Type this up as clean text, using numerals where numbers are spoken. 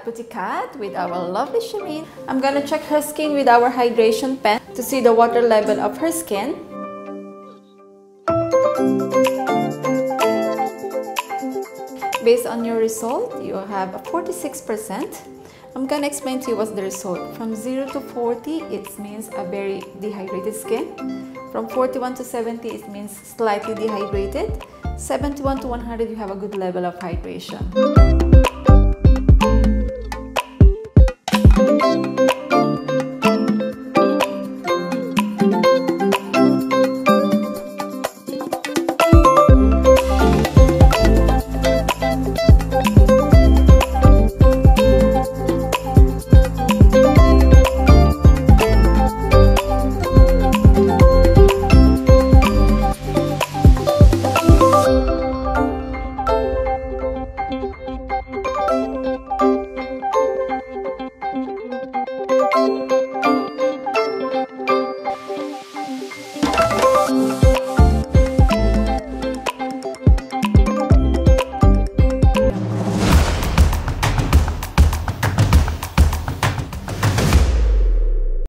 Pussycat with our lovely Shireen. I'm gonna check her skin with our hydration pen to see the water level of her skin. Based on your result, you have a 46%. I'm gonna explain to you what's the result. From 0 to 40, it means a very dehydrated skin. From 41 to 70, it means slightly dehydrated. 71 to 100, you have a good level of hydration.